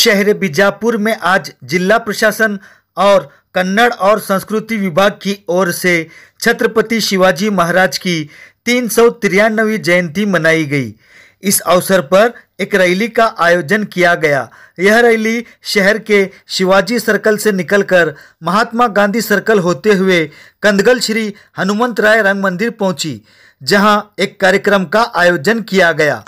शहर बीजापुर में आज जिला प्रशासन और कन्नड़ और संस्कृति विभाग की ओर से छत्रपति शिवाजी महाराज की 393वीं जयंती मनाई गई। इस अवसर पर एक रैली का आयोजन किया गया। यह रैली शहर के शिवाजी सर्कल से निकलकर महात्मा गांधी सर्कल होते हुए कंदगल श्री हनुमंतराय रंग मंदिर पहुंची, जहां एक कार्यक्रम का आयोजन किया गया।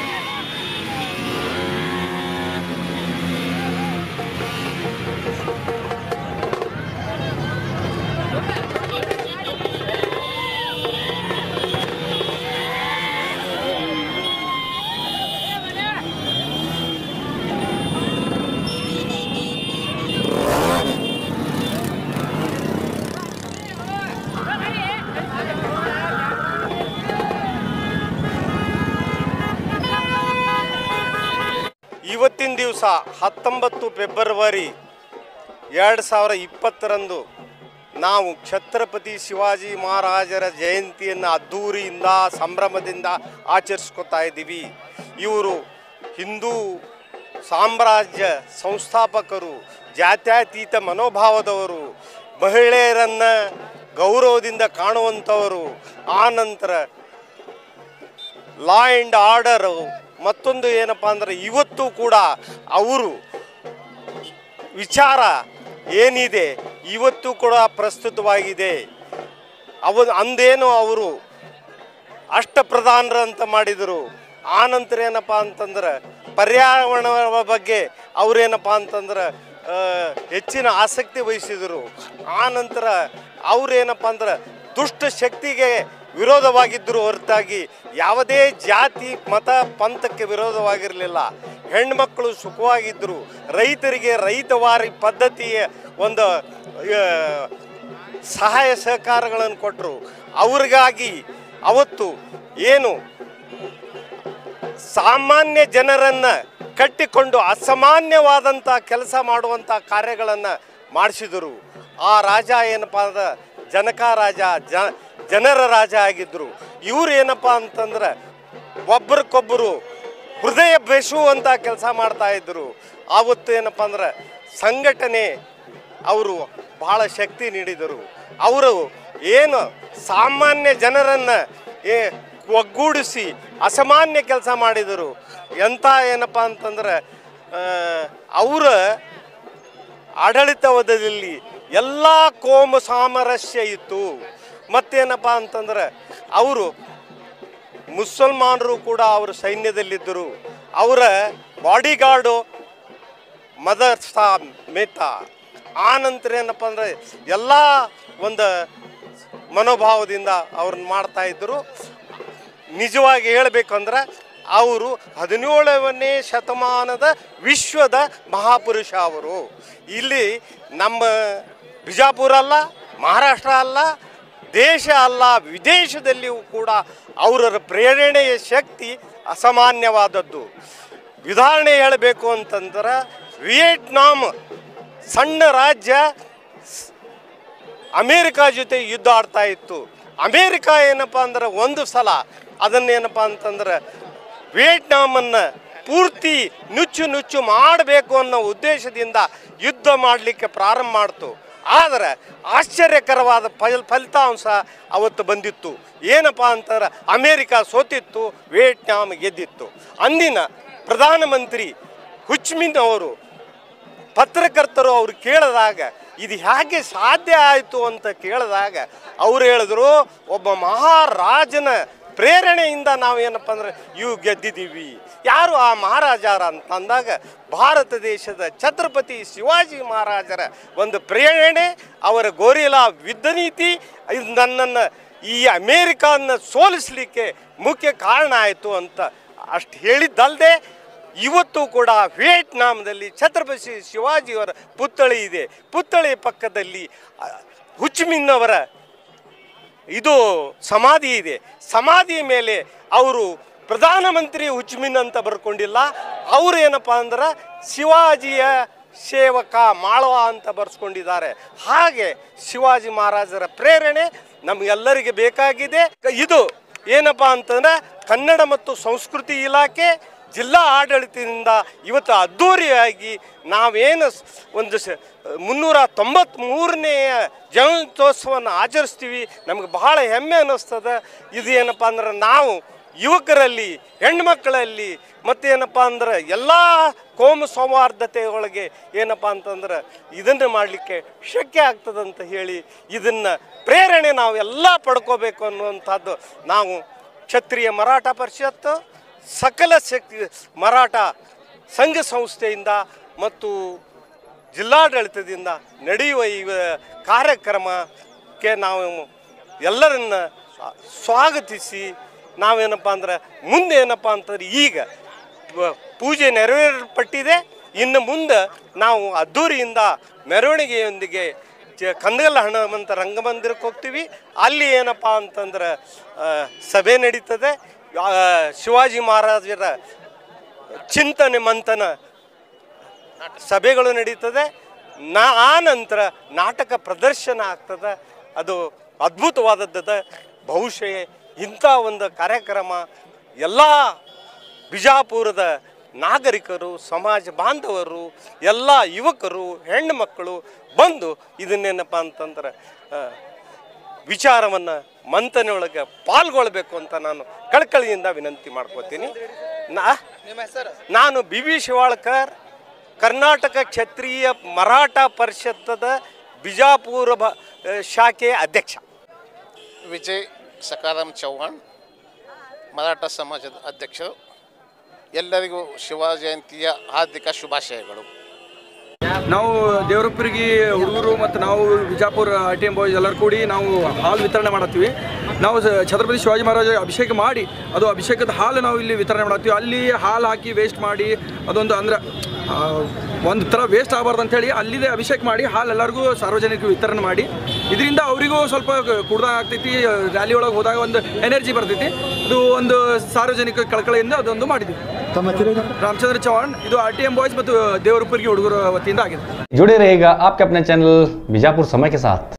ಇವತ್ತಿನ ದಿವಸ 19 ಫೆಬ್ರವರಿ 2020ರಂದು ನಾವು ಛತ್ರಪತಿ ಶಿವಾಜಿ ಮಹಾರಾಜರ ಜಯಂತಿಯನ್ನು ಅದ್ದೂರಿಯಿಂದ ಸಂಭ್ರಮದಿಂದ ಆಚರಿಸ್ಕೊತಾ ಇದ್ದೀವಿ। ಇವರು ಹಿಂದೂ ಸಾಮ್ರಾಜ್ಯ ಸಂಸ್ಥಾಪಕರು, ಜಾತ್ಯತೀತ ಮನೋಭಾವದವರು, ಮಹಿಳೆಯರನ್ನು ಗೌರವದಿಂದ ಕಾಣುವಂಥವರು, ಆನಂತರ ಲಾ ಆ್ಯಂಡ್ ಆರ್ಡರು, ಮತ್ತೊಂದು ಏನಪ್ಪ ಅಂದರೆ ಇವತ್ತು ಕೂಡ ಅವರು ವಿಚಾರ ಏನಿದೆ ಇವತ್ತು ಕೂಡ ಪ್ರಸ್ತುತವಾಗಿದೆ। ಅಂದೇನು ಅವರು ಅಷ್ಟಪ್ರಧಾನರು ಅಂತ ಮಾಡಿದರು। ಆನಂತರ ಏನಪ್ಪ ಅಂತಂದ್ರೆ ಪರ್ಯಾವರಣ ಬಗ್ಗೆ ಅವರೇನಪ್ಪ ಅಂತಂದ್ರೆ ಹೆಚ್ಚಿನ ಆಸಕ್ತಿ ವಹಿಸಿದರು। ಆನಂತರ ಅವರೇನಪ್ಪ ಅಂದ್ರೆ ದುಷ್ಟ ಶಕ್ತಿಗೆ ವಿರೋಧವಾಗಿದ್ದರು ಹೊರತಾಗಿ ಯಾವುದೇ ಜಾತಿ ಮತ ಪಂಥಕ್ಕೆ ವಿರೋಧವಾಗಿರಲಿಲ್ಲ। ಹೆಣ್ಮಕ್ಕಳು ಸುಖವಾಗಿದ್ದರು, ರೈತರಿಗೆ ರೈತವಾರಿ ಪದ್ಧತಿಯ ಒಂದು ಸಹಾಯ ಸಹಕಾರಗಳನ್ನು ಕೊಟ್ಟರು। ಅವ್ರಿಗಾಗಿ ಅವತ್ತು ಏನು ಸಾಮಾನ್ಯ ಜನರನ್ನು ಕಟ್ಟಿಕೊಂಡು ಅಸಾಮಾನ್ಯವಾದಂಥ ಕೆಲಸ ಮಾಡುವಂಥ ಕಾರ್ಯಗಳನ್ನು ಮಾಡಿಸಿದರು। ಆ ರಾಜ ಏನಪ್ಪ ಅಂದ್ರೆ ಜನಕ ರಾಜ, ಜನರ ರಾಜ ಆಗಿದ್ದರು। ಇವರು ಏನಪ್ಪ ಅಂತಂದ್ರೆ ಒಬ್ಬರಿಗೊಬ್ಬರು ಹೃದಯ ಬೆಸುವಂಥ ಕೆಲಸ ಮಾಡ್ತಾಯಿದ್ರು। ಆವತ್ತು ಏನಪ್ಪ ಅಂದ್ರೆ ಸಂಘಟನೆ ಅವರು ಬಹಳ ಶಕ್ತಿ ನೀಡಿದರು। ಅವರು ಏನು ಸಾಮಾನ್ಯ ಜನರನ್ನು ಒಗ್ಗೂಡಿಸಿ ಅಸಾಮಾನ್ಯ ಕೆಲಸ ಮಾಡಿದರು। ಎಂಥ ಏನಪ್ಪ ಅಂತಂದ್ರೆ ಅವರ ಆಡಳಿತವಧದಲ್ಲಿ ಎಲ್ಲ ಕೋಮು ಸಾಮರಸ್ಯ ಇತ್ತು। ಮತ್ತೇನಪ್ಪ ಅಂತಂದ್ರೆ ಅವರು ಮುಸಲ್ಮಾನರು ಕೂಡ ಅವರ ಸೈನ್ಯದಲ್ಲಿದ್ದರು। ಅವರ ಬಾಡಿಗಾರ್ಡು ಮದರ್ಸಾ ಮೆಹ್ತಾ, ಆನಂತರ ಏನಪ್ಪ ಅಂದರೆ ಎಲ್ಲ ಒಂದು ಮನೋಭಾವದಿಂದ ಅವ್ರನ್ನ ಮಾಡ್ತಾಯಿದ್ದರು। ನಿಜವಾಗಿ ಹೇಳಬೇಕಂದ್ರೆ ಅವರು 17ನೇ ಶತಮಾನದ ವಿಶ್ವದ ಮಹಾಪುರುಷ ಅವರು। ಇಲ್ಲಿ ನಮ್ಮ ಬಿಜಾಪುರ ಅಲ್ಲ, ಮಹಾರಾಷ್ಟ್ರ ಅಲ್ಲ, ದೇಶ ಅಲ್ಲ, ವಿದೇಶದಲ್ಲಿಯೂ ಕೂಡ ಅವರ ಪ್ರೇರಣೆಯ ಶಕ್ತಿ ಅಸಾಮಾನ್ಯವಾದದ್ದು। ಉದಾಹರಣೆ ಹೇಳಬೇಕು ಅಂತಂದ್ರೆ ವಿಯೆಟ್ನಾಂ ಸಣ್ಣ ರಾಜ್ಯ ಅಮೇರಿಕಾ ಜೊತೆ ಯುದ್ಧ ಆಡ್ತಾ ಇತ್ತು। ಅಮೇರಿಕಾ ಏನಪ್ಪ ಅಂದ್ರೆ ಒಂದು ಸಲ ಅದನ್ನೇನಪ್ಪ ಅಂತಂದ್ರೆ ವಿಯೆಟ್ನಾಮನ್ನು ಪೂರ್ತಿ ನುಚ್ಚು ಮಾಡಬೇಕು ಅನ್ನೋ ಉದ್ದೇಶದಿಂದ ಯುದ್ಧ ಮಾಡಲಿಕ್ಕೆ ಪ್ರಾರಂಭ ಮಾಡ್ತು। ಆದರೆ ಆಶ್ಚರ್ಯಕರವಾದ ಫಲಿತಾಂಶ ಅವತ್ತು ಬಂದಿತ್ತು। ಏನಪ್ಪ ಅಂತಂದ್ರೆ ಅಮೇರಿಕಾ ಸೋತಿತ್ತು, ವಿಯೆಟ್ನಾಂ ಗೆದ್ದಿತ್ತು। ಅಂದಿನ ಪ್ರಧಾನಮಂತ್ರಿ ಹುಚ್ಮಿನ್ ಅವರು ಪತ್ರಕರ್ತರು ಅವರು ಕೇಳಿದಾಗ ಇದು ಹೇಗೆ ಸಾಧ್ಯ ಆಯಿತು ಅಂತ ಕೇಳಿದಾಗ ಅವರು ಹೇಳಿದ್ರು, ಒಬ್ಬ ಮಹಾರಾಜನ ಪ್ರೇರಣೆಯಿಂದ ನಾವೇನಪ್ಪ ಅಂದ್ರೆ ಇವು ಗೆದ್ದಿದ್ದೀವಿ। ಯಾರು ಆ ಮಹಾರಾಜರ ಅಂತ ಅಂದಾಗ ಭಾರತ ದೇಶದ ಛತ್ರಪತಿ ಶಿವಾಜಿ ಮಹಾರಾಜರ ಒಂದು ಪ್ರೇರಣೆ, ಅವರ ಗೋರಿಲ್ಲಾ ಯುದ್ಧ ನೀತಿ ನನ್ನನ್ನು ಈ ಅಮೇರಿಕಾನ ಸೋಲಿಸಲಿಕ್ಕೆ ಮುಖ್ಯ ಕಾರಣ ಆಯಿತು ಅಂತ ಅಷ್ಟು ಹೇಳಿದ್ದಲ್ಲದೆ ಇವತ್ತು ಕೂಡ ವಿಯೆಟ್ನಾಂದಲ್ಲಿ ಛತ್ರಪತಿ ಶಿವಾಜಿಯವರ ಪುತ್ಥಳಿ ಇದೆ। ಪುತ್ಥಳಿ ಪಕ್ಕದಲ್ಲಿ ಹುಚ್ಮಿನ್ ಅವರ ಇದು ಸಮಾಧಿ ಇದೆ। ಸಮಾಧಿ ಮೇಲೆ ಅವರು ಪ್ರಧಾನಮಂತ್ರಿ ಹುಚ್ಮಿನ್ ಅಂತ ಬರ್ಕೊಂಡಿಲ್ಲ, ಅವರು ಏನಪ್ಪ ಅಂದ್ರೆ ಶಿವಾಜಿಯ ಸೇವಕ ಮಾಳವ ಅಂತ ಬರ್ಸ್ಕೊಂಡಿದ್ದಾರೆ। ಹಾಗೆ ಶಿವಾಜಿ ಮಹಾರಾಜರ ಪ್ರೇರಣೆ ನಮಗೆಲ್ಲರಿಗೆ ಬೇಕಾಗಿದೆ। ಇದು ಏನಪ್ಪ ಅಂತಂದರೆ ಕನ್ನಡ ಮತ್ತು ಸಂಸ್ಕೃತಿ ಇಲಾಖೆ ಜಿಲ್ಲಾ ಆಡಳಿತದಿಂದ ಇವತ್ತು ಅದ್ಧೂರಿಯಾಗಿ ನಾವೇನು ಒಂದು 393ನೇ ಜಯಂತ್ಯೋತ್ಸವವನ್ನು ಆಚರಿಸ್ತೀವಿ. ನಮಗೆ ಬಹಳ ಹೆಮ್ಮೆ ಅನ್ನಿಸ್ತದೆ. ಇದು ಏನಪ್ಪ ಅಂದ್ರೆ ನಾವು ಯುವಕರಲ್ಲಿ, ಹೆಣ್ಮಕ್ಕಳಲ್ಲಿ ಮತ್ತು ಏನಪ್ಪ ಅಂದ್ರೆ ಎಲ್ಲ ಕೋಮು ಸೌಹಾರ್ದತೆಯೊಳಗೆ ಏನಪ್ಪ ಅಂತಂದ್ರೆ ಇದನ್ನು ಮಾಡಲಿಕ್ಕೆ ಶಕ್ಯ ಆಗ್ತದಂತ ಹೇಳಿ ಇದನ್ನು ಪ್ರೇರಣೆ ನಾವೆಲ್ಲ ಪಡ್ಕೋಬೇಕು ಅನ್ನುವಂಥದ್ದು ನಾವು ಕ್ಷತ್ರಿಯ ಮರಾಠ ಪರಿಷತ್ತು, ಸಕಲ ಶಕ್ತಿ ಮರಾಠ ಸಂಘ ಸಂಸ್ಥೆಯಿಂದ ಮತ್ತು ಜಿಲ್ಲಾಡಳಿತದಿಂದ ನಡೆಯುವ ಈ ಕಾರ್ಯಕ್ರಮಕ್ಕೆ ನಾವು ಎಲ್ಲರನ್ನ ಸ್ವಾಗತಿಸಿ ನಾವೇನಪ್ಪ ಅಂದ್ರೆ ಮುಂದೆ ಏನಪ್ಪ ಅಂತಂದ್ರೆ ಈಗ ಪೂಜೆ ನೆರವೇರಲ್ಪಟ್ಟಿದೆ. ಇನ್ನು ಮುಂದೆ ನಾವು ಅದ್ಧೂರಿಯಿಂದ ಮೆರವಣಿಗೆಯೊಂದಿಗೆ ಕಂದಗಲ್ ಹನುಮಂತ ರಂಗಮಂದಿರಕ್ಕೆ ಹೋಗ್ತೀವಿ. ಅಲ್ಲಿ ಏನಪ್ಪ ಅಂತಂದ್ರೆ ಸಭೆ ನಡೀತದೆ. ಶಿವಾಜಿ ಮಹಾರಾಜರ ಚಿಂತನೆ ಮಂಥನ ಸಭೆಗಳು ನಡೀತದೆ. ಆ ನಂತರ ನಾಟಕ ಪ್ರದರ್ಶನ ಆಗ್ತದೆ. ಅದು ಅದ್ಭುತವಾದದ್ದು. ಬಹುಶಃ ಇಂಥ ಒಂದು ಕಾರ್ಯಕ್ರಮ ಎಲ್ಲ ಬಿಜಾಪುರದ ನಾಗರಿಕರು, ಸಮಾಜ ಬಾಂಧವರು, ಎಲ್ಲ ಯುವಕರು, ಹೆಣ್ಣು ಮಕ್ಕಳು ಬಂದು ಇದನ್ನೇನಪ್ಪ ಅಂತಂದ್ರೆ ವಿಚಾರವನ್ನು ಮಂಥನೆ ಒಳಗೆ ಪಾಲ್ಗೊಳ್ಬೇಕು ಅಂತ ನಾನು ಕಳಕಳಿಯಿಂದ ವಿನಂತಿ ಮಾಡ್ಕೋತೀನಿ. ನಾನು ಬಿ ವಿ ಶಿವಾಳ್ಕರ್, ಕರ್ನಾಟಕ ಕ್ಷತ್ರಿಯ ಮರಾಠ ಪರಿಷತ್ತದ ಬಿಜಾಪುರ ಶಾಖೆಯ ಅಧ್ಯಕ್ಷ. ವಿಜಯ್ ಸಕಾರಾಮ್ ಚೌಹಾಣ್, ಮರಾಠ ಸಮಾಜದ ಅಧ್ಯಕ್ಷರು. ಎಲ್ಲರಿಗೂ ಶಿವ ಜಯಂತಿಯ ಹಾರ್ದಿಕ ಶುಭಾಶಯಗಳು. ನಾವು ದೇವರಪ್ಪರಿಗೆ ಹುಡುಗರು ಮತ್ತು ನಾವು ಬಿಜಾಪುರ ITM ಬಾಯ್ಸ್ ಎಲ್ಲರೂ ಕೂಡಿ ನಾವು ಹಾಲು ವಿತರಣೆ ಮಾಡತ್ತೀವಿ. ನಾವು ಛತ್ರಪತಿ ಶಿವಾಜಿ ಮಹಾರಾಜ ಅಭಿಷೇಕ ಮಾಡಿ ಅದು ಅಭಿಷೇಕದ ಹಾಲು ನಾವು ಇಲ್ಲಿ ವಿತರಣೆ ಮಾಡತ್ತೀವಿ. ಅಲ್ಲಿ ಹಾಲು ಹಾಕಿ ವೇಸ್ಟ್ ಮಾಡಿ ಅದೊಂದು ಅಂದ್ರೆ ಒಂದು ಥರ ವೇಸ್ಟ್ ಆಗಬಾರ್ದು ಅಂಥೇಳಿ ಅಲ್ಲಿದೆ ಅಭಿಷೇಕ ಮಾಡಿ ಹಾಲು ಎಲ್ಲರಿಗೂ ಸಾರ್ವಜನಿಕರು ವಿತರಣೆ ಮಾಡಿ ಇದರಿಂದ ಅವರಿಗೂ ಸ್ವಲ್ಪ ಕುಡ್ದ ಆಗ್ತೈತಿ. ರ್ಯಾಲಿ ಒಳಗೆ ಹೋದಾಗ ಒಂದು ಎನರ್ಜಿ ಬರ್ತೈತಿ. ಅದು ಒಂದು ಸಾರ್ವಜನಿಕ ಕಳಕಳಿಯಿಂದ ಅದೊಂದು ಮಾಡಿದ್ವಿ. ರಾಮಚಂದ್ರ ಚೌಹಾಣ್, ಇದು ITM ಬಾಯ್ಸ್ ಮತ್ತು ದೇವರಪ್ಪರಿಗೆ ಹುಡುಗರ ವತಿಯಿಂದ ಆಗಿದೆ. जुड़े रहेगा आपके अपने चैनल बीजापुर समय के साथ।